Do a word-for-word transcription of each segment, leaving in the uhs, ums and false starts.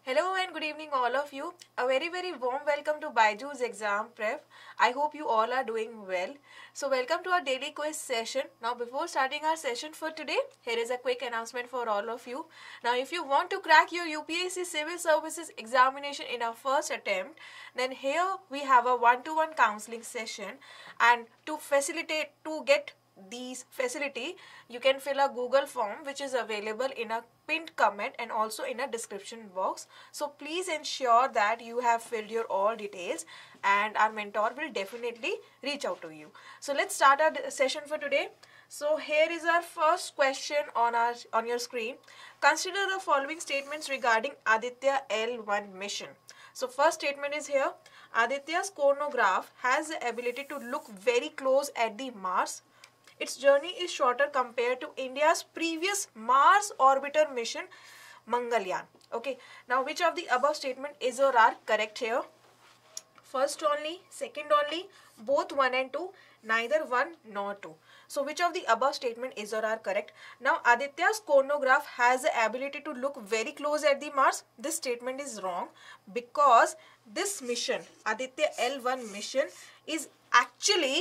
Hello and good evening all of you. A very very warm welcome to Byju's exam prep. I hope you all are doing well. So welcome to our daily quiz session. Now before starting our session for today, here is a quick announcement for all of you. Now if you want to crack your U P S C Civil Services examination in our first attempt, then here we have a one-to-one counseling session, and to facilitate to get these facility, you can fill a Google form which is available in a pinned comment and also in a description box. So please ensure that you have filled your all details and our mentor will definitely reach out to you. So let's start our session for today. So here is our first question on our on your screen. Consider the following statements regarding Aditya L one mission. So first statement is here: Aditya's coronagraph has the ability to look very close at the Mars. Its journey is shorter compared to India's previous Mars orbiter mission, Mangalyaan. Okay, now which of the above statement is or are correct here? First only, second only, both one and two, neither one nor two. So which of the above statement is or are correct? Now Aditya's coronagraph has the ability to look very close at the Mars. This statement is wrong because this mission, Aditya L one mission, is actually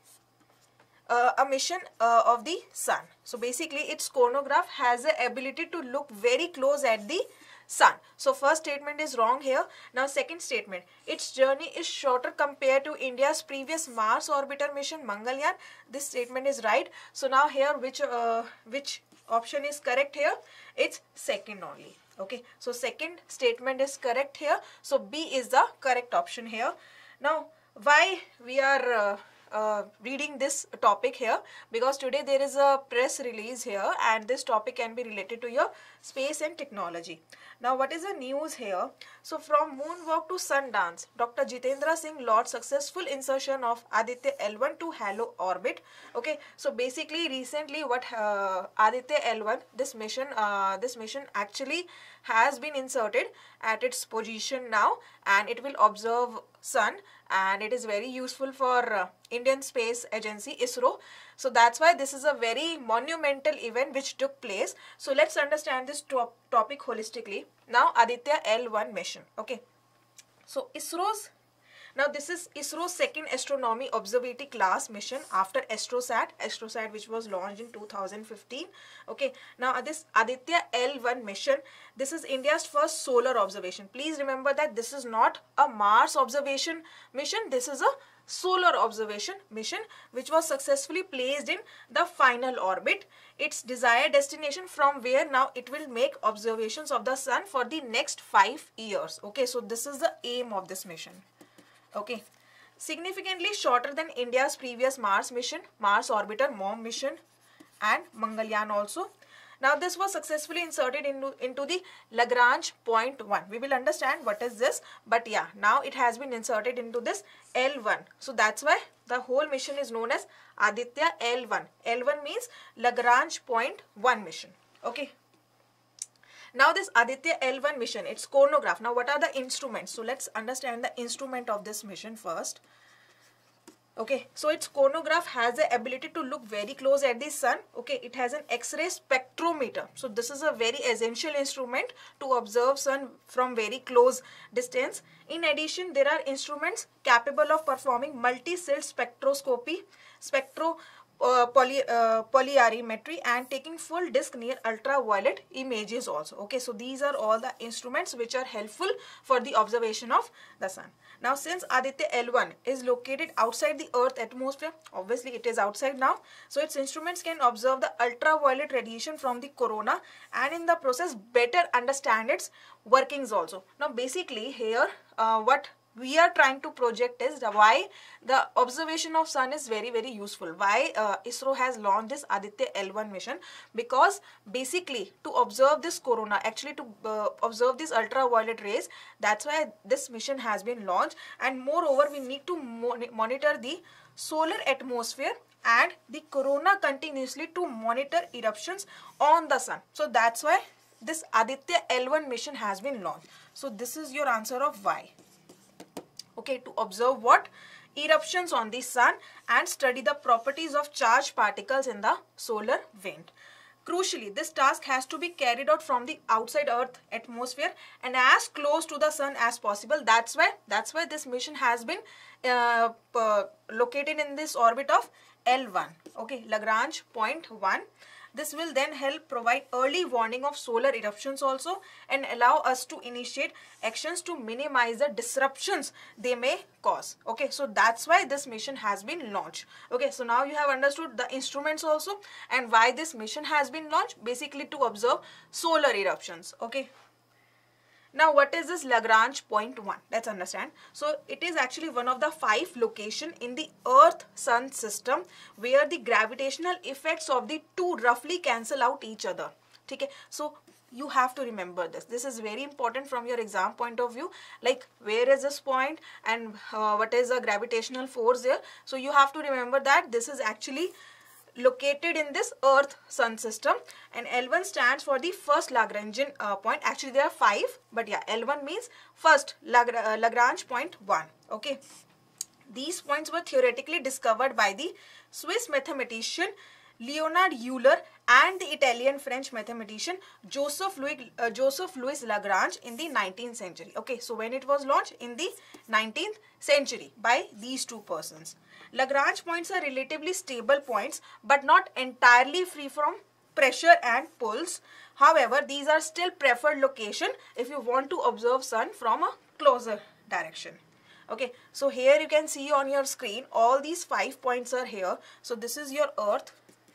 Uh, a mission uh, of the sun. So basically its coronagraph has the ability to look very close at the sun. So first statement is wrong here. Now second statement, its journey is shorter compared to India's previous Mars orbiter mission Mangalyaan. This statement is right. So now here which uh, which option is correct here? It's second only. Okay, so second statement is correct here. So B is the correct option here. Now why we are uh, Uh, reading this topic here? Because today there is a press release here and this topic can be related to your space and technology. Now what is the news here? So from moonwalk to Sundance, Doctor Jitendra Singh launched successful insertion of Aditya L one to halo orbit. Okay, so basically recently what uh, Aditya L one, this mission uh, this mission actually has been inserted at its position now, and it will observe sun, and it is very useful for uh, Indian Space Agency ISRO. So that's why this is a very monumental event which took place. So let's understand this top topic holistically. Now Aditya L one mission. Okay, so ISRO's now this is ISRO's second astronomy observatory class mission after AstroSat, AstroSat which was launched in two thousand fifteen. Okay, now this Aditya L one mission, this is India's first solar observation. Please remember that this is not a Mars observation mission, this is a solar observation mission which was successfully placed in the final orbit, its desired destination, from where now it will make observations of the sun for the next five years. Okay, so this is the aim of this mission. Okay, significantly shorter than India's previous Mars mission, Mars orbiter MOM mission, and Mangalyaan also. Now this was successfully inserted into, into the Lagrange point one. We will understand what is this, but yeah, now it has been inserted into this L one. So that's why the whole mission is known as Aditya L one. L one means Lagrange point one mission. Okay. Now this Aditya L one mission, its coronagraph. Now what are the instruments? So let's understand the instrument of this mission first. Okay, so its coronagraph has the ability to look very close at the sun. Okay, it has an X-ray spectrometer. So this is a very essential instrument to observe sun from very close distance. In addition, there are instruments capable of performing multi-cell spectroscopy, spectro Uh, poly, uh, polarimetry, and taking full disk near ultraviolet images also. Okay, so these are all the instruments which are helpful for the observation of the sun. Now since Aditya L one is located outside the earth atmosphere, obviously it is outside now, so its instruments can observe the ultraviolet radiation from the corona and in the process better understand its workings also. Now basically here uh, what we are trying to project is the why the observation of sun is very very useful. Why uh, ISRO has launched this Aditya L one mission? Because basically to observe this corona, actually to uh, observe these ultraviolet rays, that's why this mission has been launched. And moreover, we need to mon monitor the solar atmosphere and the corona continuously to monitor eruptions on the sun. So that's why this Aditya L one mission has been launched. So this is your answer of why. Okay, to observe what? Eruptions on the sun and study the properties of charged particles in the solar wind. Crucially, this task has to be carried out from the outside Earth atmosphere and as close to the sun as possible. That's why that's why this mission has been uh, uh, located in this orbit of L one. Okay, Lagrange point one. This will then help provide early warning of solar eruptions also and allow us to initiate actions to minimize the disruptions they may cause. Okay, so that's why this mission has been launched. Okay, so now you have understood the instruments also and why this mission has been launched, basically to observe solar eruptions. Okay. Now, what is this Lagrange point one? Let's understand. So, it is actually one of the five locations in the Earth-Sun system where the gravitational effects of the two roughly cancel out each other. Okay? So, you have to remember this. This is very important from your exam point of view. Like, where is this point and uh, what is the gravitational force there? So, you have to remember that this is actually located in this Earth-Sun system, and L one stands for the first Lagrangian uh, point. Actually, there are five, but yeah, L one means first Lagr uh, Lagrange point one. Okay, these points were theoretically discovered by the Swiss mathematician Leonard Euler and the Italian-French mathematician Joseph Louis, uh, Joseph Louis Lagrange in the nineteenth century. Okay, so when it was launched in the nineteenth century by these two persons. Lagrange points are relatively stable points but not entirely free from pressure and pulls. However, these are still preferred location if you want to observe sun from a closer direction. Okay, so here you can see on your screen all these five points are here. So this is your Earth.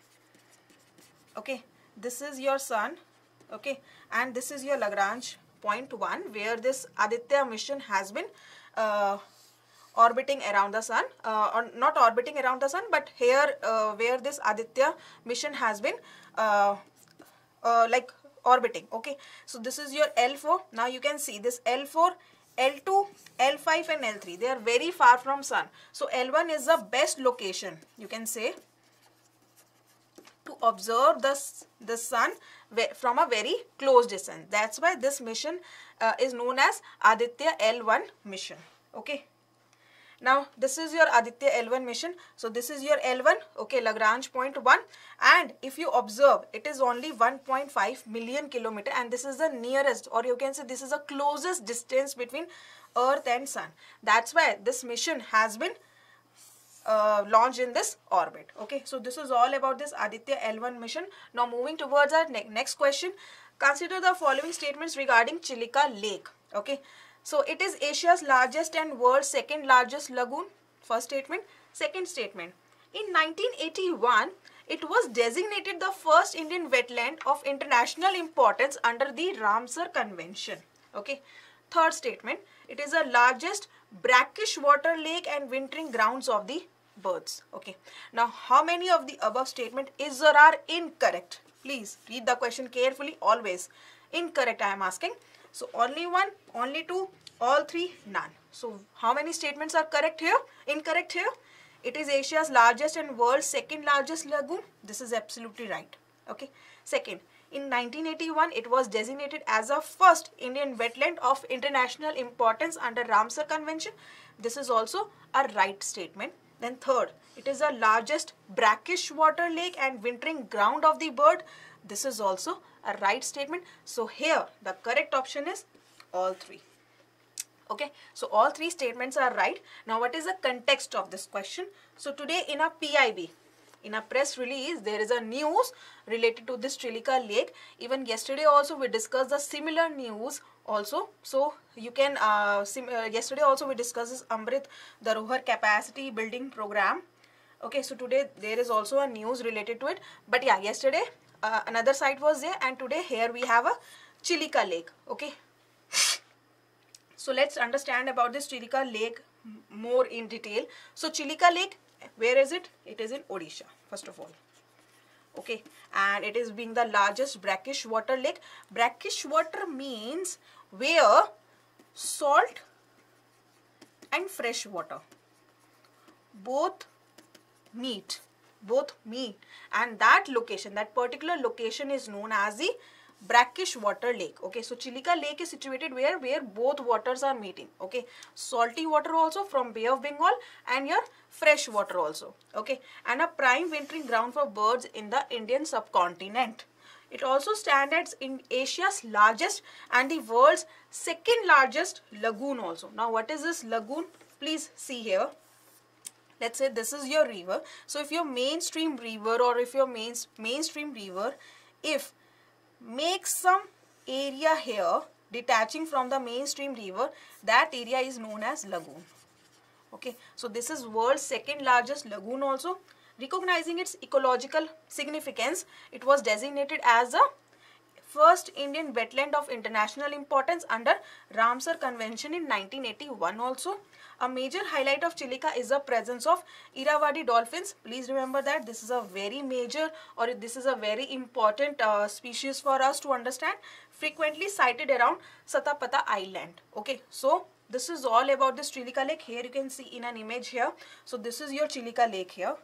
Okay, this is your sun. Okay, and this is your Lagrange point one where this Aditya mission has been uh, orbiting around the sun, uh, or not orbiting around the sun, but here uh, where this Aditya mission has been uh, uh, like orbiting. Okay, so this is your L four. Now you can see this L four, L two, L five and L three, they are very far from sun. So L one is the best location, you can say, to observe the, the sun from a very close distance. That's why this mission uh, is known as Aditya L one mission. Okay. Now, this is your Aditya L one mission. So, this is your L one, okay, Lagrange point one. And if you observe, it is only one point five million kilometer, and this is the nearest, or you can say this is the closest distance between Earth and Sun. That's why this mission has been uh, launched in this orbit. Okay, so this is all about this Aditya L one mission. Now, moving towards our ne next question. Consider the following statements regarding Chilika Lake. Okay. So, it is Asia's largest and world's second largest lagoon. First statement. Second statement. In nineteen eighty-one, it was designated the first Indian wetland of international importance under the Ramsar Convention. Okay. Third statement. It is the largest brackish water lake and wintering grounds of the birds. Okay. Now, how many of the above statement is or are incorrect? Please read the question carefully always. Incorrect I am asking. So, only one, only two, all three, none. So, how many statements are correct here? Incorrect here? It is Asia's largest and world's second largest lagoon. This is absolutely right. Okay. Second, in nineteen eighty-one, it was designated as a first Indian wetland of international importance under Ramsar Convention. This is also a right statement. Then third, it is the largest brackish water lake and wintering ground of the bird. This is also a right statement. So here the correct option is all three. Okay, so all three statements are right. Now what is the context of this question? So today in a P I B, in a press release, there is a news related to this Chilika Lake. Even yesterday also we discussed the similar news also. So you can, uh, sim uh, yesterday also we discussed this Amrit Dharohar capacity building program. Okay, so today there is also a news related to it. But yeah, yesterday uh, another site was there, and today here we have a Chilika Lake. Okay. So let's understand about this Chilika Lake more in detail. So Chilika Lake, where is it? It is in Odisha, first of all. Okay, and it is being the largest brackish water lake. Brackish water means where salt and fresh water both meet, both meet, and that location, that particular location is known as the brackish water lake. Okay, so Chilika Lake is situated where where both waters are meeting. Okay, salty water also from Bay of Bengal and your fresh water also. Okay, and a prime wintering ground for birds in the Indian subcontinent. It also stands as in Asia's largest and the world's second largest lagoon also. Now what is this lagoon? Please see here. Let's say this is your river. So if your mainstream river or if your main mainstream river, if makes some area here detaching from the mainstream river, that area is known as lagoon. Okay, so this is world's second largest lagoon also. Recognizing its ecological significance, it was designated as a first Indian wetland of international importance under Ramsar Convention in nineteen eighty-one also. A major highlight of Chilika is the presence of Irrawaddy dolphins. Please remember that this is a very major or this is a very important uh, species for us to understand. Frequently sighted around Satapatha Island. Okay, so this is all about this Chilika Lake. Here you can see in an image here. So this is your Chilika Lake here.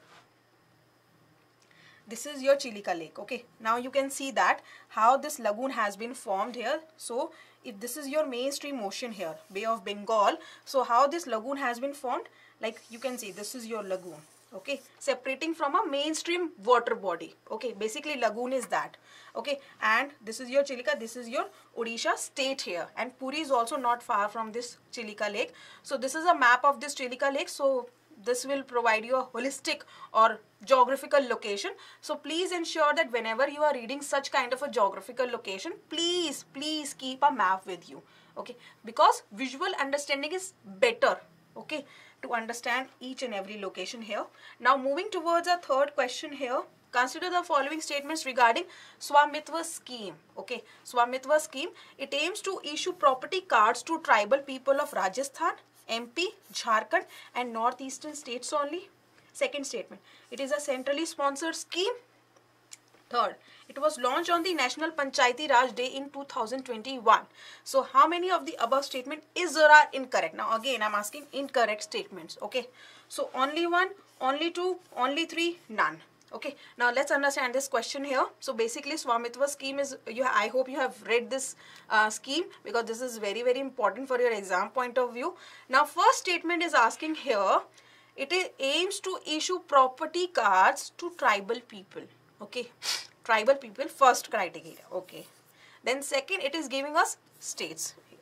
This is your Chilika Lake. Okay, now you can see that how this lagoon has been formed here. So if this is your mainstream ocean here, Bay of Bengal, so how this lagoon has been formed, like you can see this is your lagoon. Okay, separating from a mainstream water body. Okay, basically lagoon is that. Okay, and this is your Chilika, this is your Odisha state here, and Puri is also not far from this Chilika Lake. So this is a map of this Chilika Lake. So this will provide you a holistic or geographical location. So please ensure that whenever you are reading such kind of a geographical location, please please keep a map with you. Okay, because visual understanding is better. Okay, to understand each and every location here. Now moving towards our third question here. Consider the following statements regarding Swamitva scheme. Okay, Swamitva scheme, it aims to issue property cards to tribal people of Rajasthan, M P, Jharkhand and northeastern states only. Second statement, it is a centrally sponsored scheme. Third, it was launched on the National Panchayati Raj Day in two thousand twenty-one. So how many of the above statement is or are incorrect? Now again I'm asking incorrect statements. Okay, so only one, only two, only three, none. Okay, now let's understand this question here. So basically Swamitva scheme is, you I hope you have read this uh, scheme, because this is very very important for your exam point of view. Now first statement is asking here, it is, aims to issue property cards to tribal people. Okay, tribal people, first criteria. Okay, then second, it is giving us states here.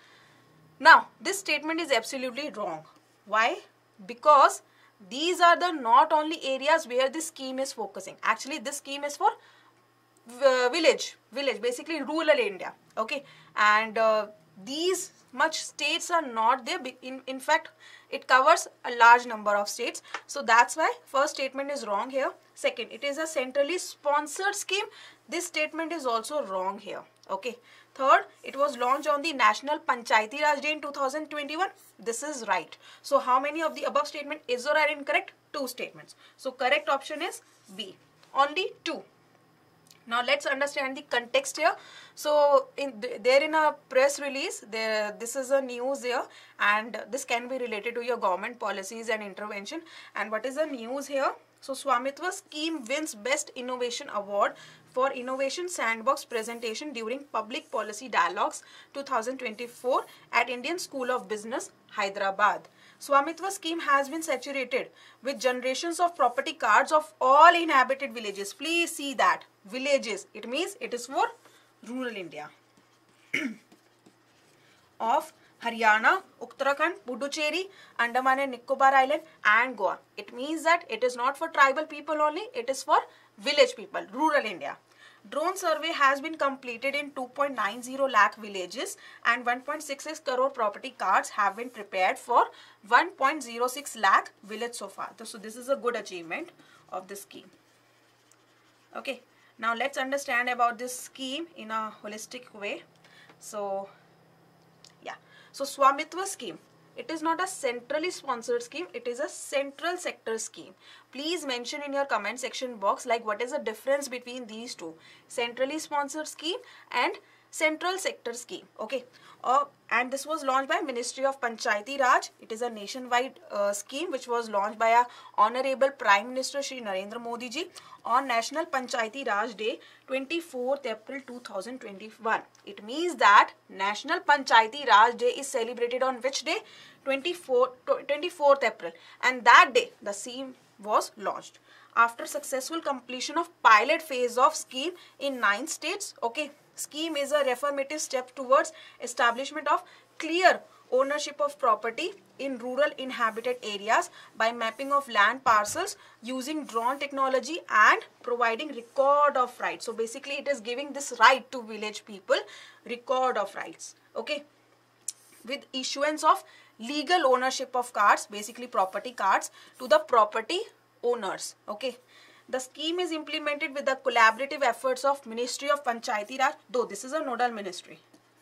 Now this statement is absolutely wrong. Why? Because these are the not only areas where this scheme is focusing. Actually this scheme is for uh, village village basically rural India. Okay, and uh, these much states are not there. In, in fact it covers a large number of states. So that's why first statement is wrong here. Second, it is a centrally sponsored scheme. This statement is also wrong here. Okay, third, it was launched on the National Panchayati Raj Day in two thousand twenty-one. This is right. So how many of the above statement is or are incorrect? Two statements. So correct option is B, only two. Now let's understand the context here. So in there in a press release, there this is a news here, and this can be related to your government policies and intervention. And what is the news here? So Swamitva scheme wins Best Innovation Award for Innovation Sandbox presentation during Public Policy Dialogues two thousand twenty-four at Indian School of Business, Hyderabad. Swamitva scheme has been saturated with generations of property cards of all inhabited villages. Please see that. Villages. It means it is for rural India. Of Haryana, Uttarakhand, Puducherry, Andaman and Nicobar Island and Goa. It means that it is not for tribal people only. It is for village people, rural India. Drone survey has been completed in two point nine zero lakh villages and one point six six crore property cards have been prepared for one point zero six lakh villages so far. So this is a good achievement of this scheme. Okay, now let's understand about this scheme in a holistic way. So yeah, so Swamitva scheme, it is not a centrally sponsored scheme, it is a central sector scheme. Please mention in your comment section box like what is the difference between these two, centrally sponsored scheme and central sector scheme. Okay, uh, and this was launched by Ministry of Panchayati Raj. It is a nationwide uh, scheme which was launched by a Honorable Prime Minister Shri Narendra Modi ji on National Panchayati Raj Day, twenty-fourth April two thousand twenty-one. It means that National Panchayati Raj Day is celebrated on which day? twenty-fourth April, and that day the scheme was launched. after successful completion of pilot phase of scheme in nine states. Okay, scheme is a reformative step towards establishment of clear ownership of property in rural inhabited areas by mapping of land parcels using drone technology and providing record of rights. So basically it is giving this right to village people, record of rights. Okay, with issuance of legal ownership of cards, basically property cards, to the property owners. Okay, the scheme is implemented with the collaborative efforts of Ministry of Panchayati Raj, though this is a nodal ministry.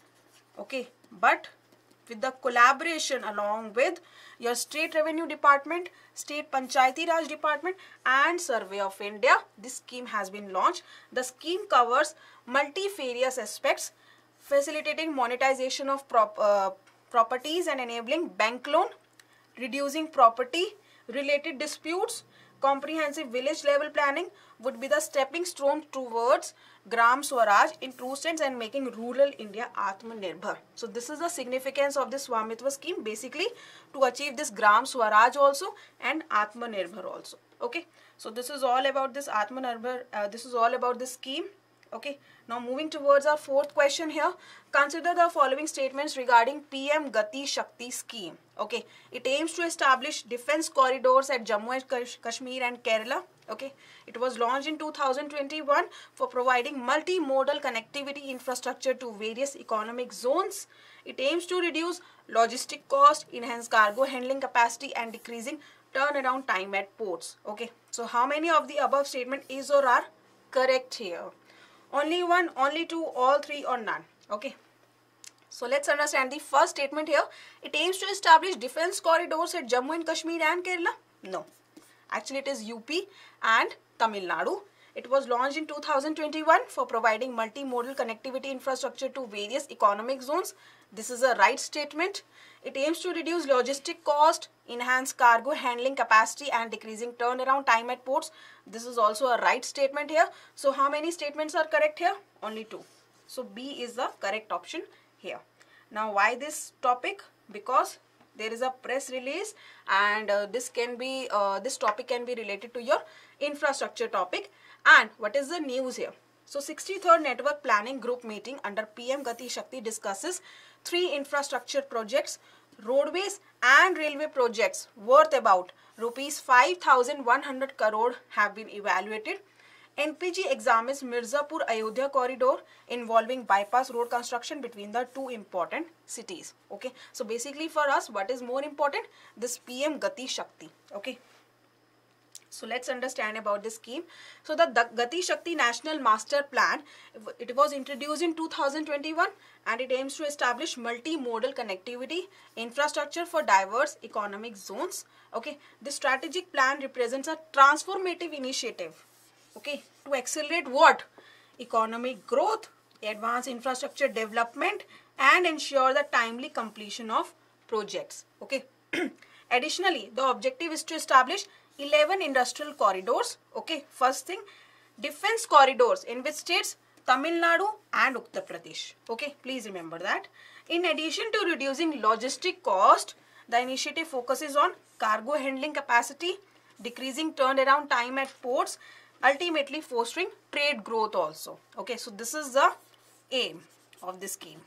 Okay, but with the collaboration along with your state revenue department, state Panchayati Raj department and Survey of India, this scheme has been launched. The scheme covers multifarious aspects, facilitating monetization of prop, uh, properties and enabling bank loan, reducing property related disputes. Comprehensive village level planning would be the stepping stone towards Gram Swaraj in true sense and making rural India Atmanirbhar. So this is the significance of this Swamitva scheme, basically to achieve this Gram Swaraj also and Atmanirbhar also. Okay, so this is all about this Atmanirbhar, uh, this is all about this scheme. Okay, now moving towards our fourth question here. Consider the following statements regarding P M Gati Shakti scheme. Okay, it aims to establish defense corridors at Jammu and Kashmir and Kerala. Okay, it was launched in two thousand twenty-one for providing multimodal connectivity infrastructure to various economic zones. It aims to reduce logistic cost, enhance cargo handling capacity and decreasing turnaround time at ports. Okay, so how many of the above statement is or are correct here? Only one, only two, all three or none. Okay, so let's understand the first statement here. It aims to establish defense corridors at Jammu and Kashmir and Kerala. No, actually it is U P and Tamil Nadu. It was launched in two thousand twenty-one for providing multimodal connectivity infrastructure to various economic zones. This is a right statement. It aims to reduce logistic cost, enhance cargo handling capacity and decreasing turnaround time at ports. This is also a right statement here. So how many statements are correct here? Only two. So B is the correct option here. Now why this topic? Because there is a press release and uh, this can be uh, this topic can be related to your infrastructure topic. And what is the news here? So sixty-third Network Planning Group meeting under P M Gati Shakti discusses three infrastructure projects, roadways and railway projects worth about rupees five thousand one hundred crore have been evaluated. N P G examines Mirzapur Ayodhya corridor involving bypass road construction between the two important cities. Okay, so basically for us what is more important? This P M Gati Shakti. Okay, so let's understand about this scheme. So the, the Gati Shakti National Master Plan, it was introduced in two thousand twenty-one and it aims to establish multimodal connectivity infrastructure for diverse economic zones. Okay, this strategic plan represents a transformative initiative. Okay, to accelerate what? Economic growth, advance infrastructure development and ensure the timely completion of projects. Okay, additionally the objective is to establish eleven industrial corridors. Okay, first thing, defense corridors in which states? Tamil Nadu and Uttar Pradesh. Okay, please remember that. In addition to reducing logistic cost, the initiative focuses on cargo handling capacity, decreasing turnaround time at ports, ultimately fostering trade growth also. Okay, so this is the aim of this scheme.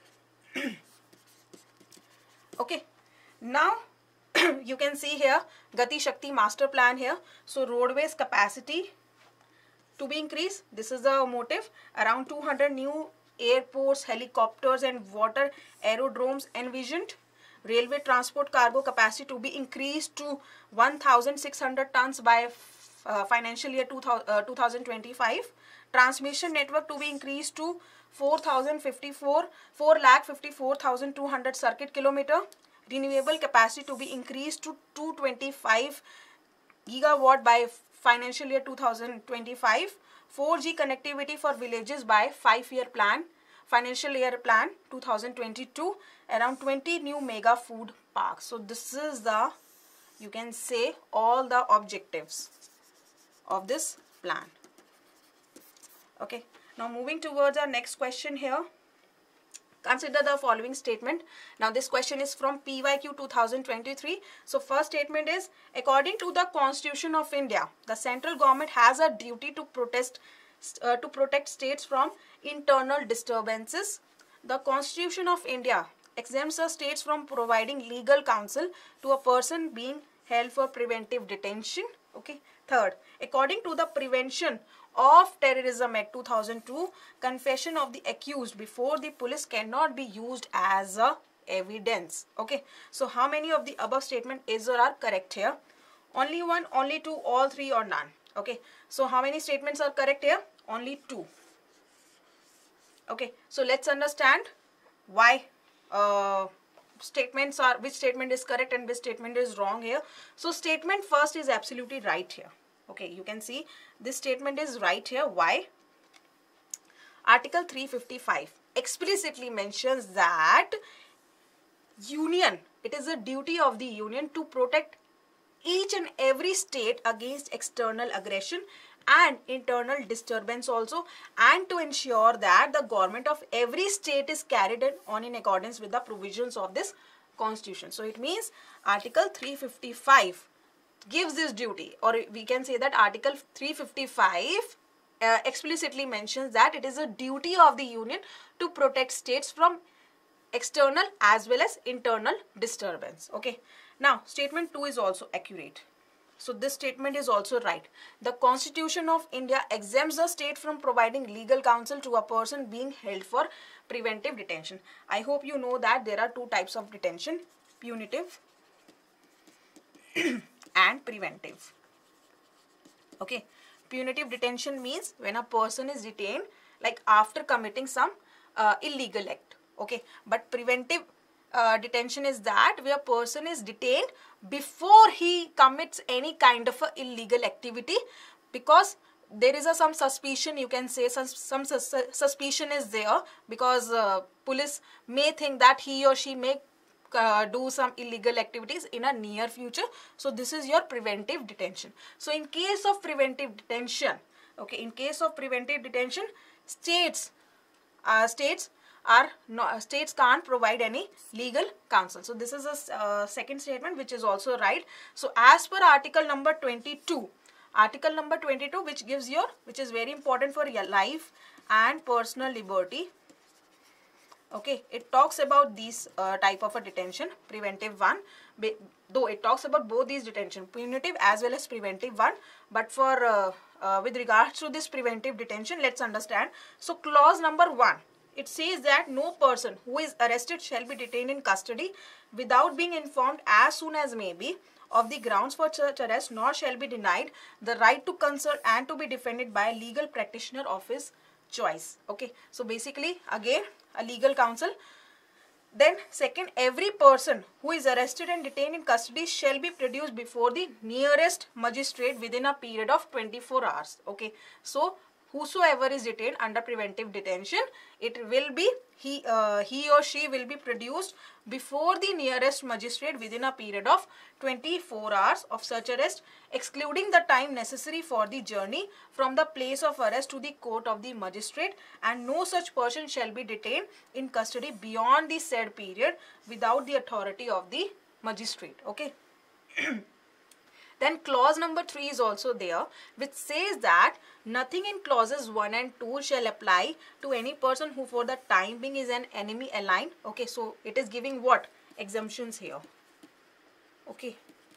Okay, now you can see here Gati Shakti Master Plan here. So roadways capacity to be increased. This is the motive. Around two hundred new airports, helicopters and water aerodromes envisioned. Railway transport cargo capacity to be increased to one thousand six hundred tons by uh, financial year two thousand twenty-five. Transmission network to be increased to four thousand fifty-four, four lakh fifty-four thousand two hundred circuit kilometer. Renewable capacity to be increased to two hundred twenty-five gigawatt by financial year two thousand twenty-five. four G connectivity for villages by five year plan, financial year plan two thousand twenty-two. Around twenty new mega food parks. So this is the, you can say, all the objectives of this plan. Okay, now moving towards our next question here. Consider the following statement. Now this question is from P Y Q two thousand twenty-three. So first statement is, according to the Constitution of India, the central government has a duty to protest uh, to protect states from internal disturbances. The Constitution of India exempts the states from providing legal counsel to a person being held for preventive detention. Okay. Third, according to the Prevention of Terrorism Act two thousand two, confession of the accused before the police cannot be used as a evidence. Okay. So how many of the above statement is or are correct here? Only one, only two, all three, or none? Okay. So how many statements are correct here? Only two. Okay. So let's understand why uh, statements are, which statement is correct and which statement is wrong here. So statement first is absolutely right here. Okay, you can see this statement is right here. Why? Article three fifty-five explicitly mentions that union, it is a duty of the union to protect each and every state against external aggression and internal disturbance also, and to ensure that the government of every state is carried on in accordance with the provisions of this constitution. So it means Article three fifty-five gives this duty, or we can say that Article three fifty-five uh, explicitly mentions that it is a duty of the union to protect states from external as well as internal disturbance. Okay. Now statement two is also accurate. So this statement is also right. The Constitution of India exempts the state from providing legal counsel to a person being held for preventive detention. I hope you know that there are two types of detention, punitive and preventive. Okay. Punitive detention means when a person is detained like after committing some uh, illegal act. Okay. But preventive uh, detention is that where a person is detained before he commits any kind of a illegal activity, because there is a some suspicion, you can say some, some sus suspicion is there, because uh, police may think that he or she may uh, do some illegal activities in a near future. So this is your preventive detention. So in case of preventive detention, okay, in case of preventive detention, states, uh, states are no, states can't provide any legal counsel. So this is a uh, second statement which is also right. So as per article number twenty-two, article number twenty-two, which gives your, which is very important for your life and personal liberty. Okay, it talks about these uh, type of a detention, preventive one, though it talks about both these detention, punitive as well as preventive one. But for uh, uh, with regards to this preventive detention, let's understand. So clause number one, it says that no person who is arrested shall be detained in custody without being informed as soon as may be of the grounds for such arrest, nor shall be denied the right to consult and to be defended by a legal practitioner of his choice. Okay, so basically again a legal counsel. Then second, every person who is arrested and detained in custody shall be produced before the nearest magistrate within a period of twenty-four hours. Okay, so whosoever is detained under preventive detention, it will be he uh, he or she will be produced before the nearest magistrate within a period of twenty-four hours of such arrest, excluding the time necessary for the journey from the place of arrest to the court of the magistrate, and no such person shall be detained in custody beyond the said period without the authority of the magistrate. Okay. Then clause number three is also there, which says that nothing in clauses one and two shall apply to any person who for the time being is an enemy allied. Okay, so it is giving what? Exemptions here. Okay.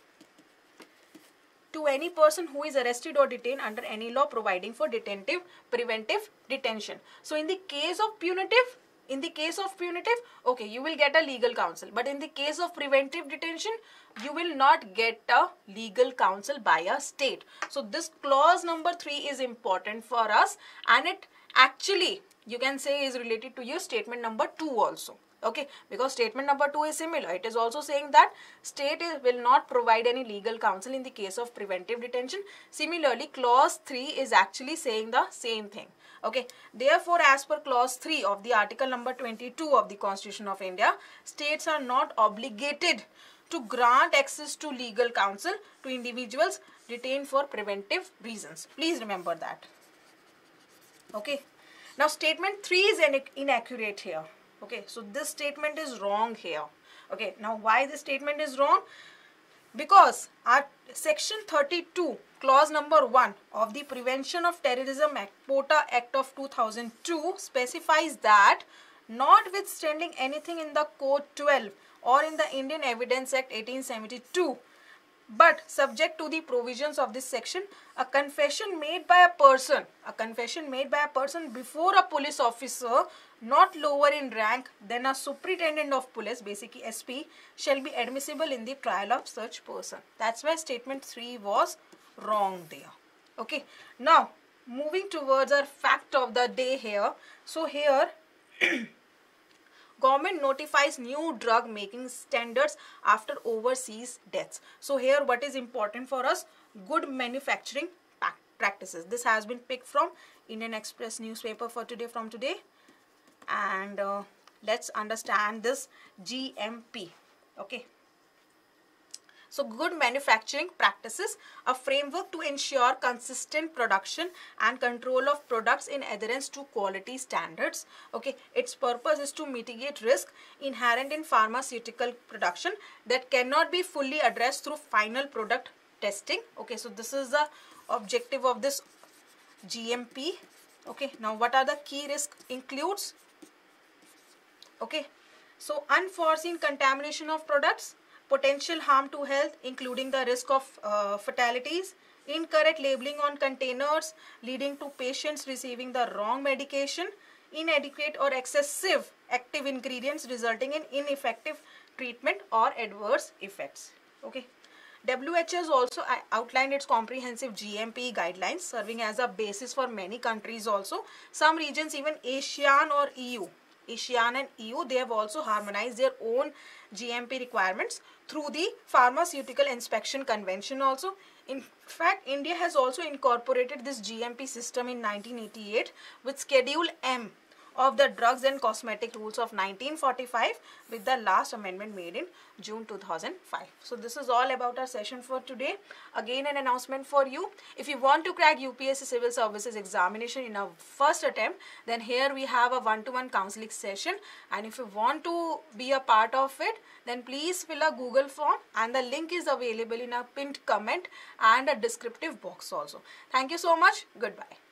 To any person who is arrested or detained under any law providing for detentive, preventive detention. So in the case of punitive, in the case of punitive, okay, you will get a legal counsel. But in the case of preventive detention, you will not get a legal counsel by a state. So this clause number three is important for us, and it actually, you can say, is related to your statement number two also. Okay, because statement number two is similar. It is also saying that state is, will not provide any legal counsel in the case of preventive detention. Similarly, clause three is actually saying the same thing. Okay, therefore, as per clause three of the article number twenty-two of the Constitution of India, states are not obligated to grant access to legal counsel to individuals detained for preventive reasons. Please remember that. Okay. Now, statement three is inaccurate here. Okay, so this statement is wrong here. Okay, now why this statement is wrong? Because our section thirty-two, clause number one of the Prevention of Terrorism Act, POTA Act of two thousand two, specifies that notwithstanding anything in the Code twelve or in the Indian Evidence Act eighteen seventy-two, but subject to the provisions of this section, a confession made by a person, a confession made by a person before a police officer not lower in rank than a superintendent of police, basically S P, shall be admissible in the trial of such person. That's why statement three was wrong there. Okay. Now, moving towards our fact of the day here. So here, government notifies new drug making standards after overseas deaths. So here what is important for us? Good manufacturing practices. This has been picked from Indian Express newspaper for today from today. And uh, let's understand this G M P. Okay. So good manufacturing practices, a framework to ensure consistent production and control of products in adherence to quality standards. Okay, its purpose is to mitigate risk inherent in pharmaceutical production that cannot be fully addressed through final product testing. Okay, so this is the objective of this G M P. Okay, now what are the key risk includes? Okay, so unforeseen contamination of products, potential harm to health including the risk of uh, fatalities, incorrect labeling on containers leading to patients receiving the wrong medication, inadequate or excessive active ingredients resulting in ineffective treatment or adverse effects. Okay. W H O has also outlined its comprehensive G M P guidelines serving as a basis for many countries also. Some regions, even ASEAN or E U, ASEAN and E U, they have also harmonized their own G M P requirements through the Pharmaceutical Inspection Convention also. In fact, India has also incorporated this G M P system in nineteen eighty-eight with Schedule M of the Drugs and Cosmetic Rules of nineteen forty-five, with the last amendment made in June two thousand five. So this is all about our session for today. Again, an announcement for you. If you want to crack U P S C Civil Services examination in a first attempt, then here we have a one-to-one counseling session. And if you want to be a part of it, then please fill a Google form, and the link is available in a pinned comment and a descriptive box also. Thank you so much. Goodbye.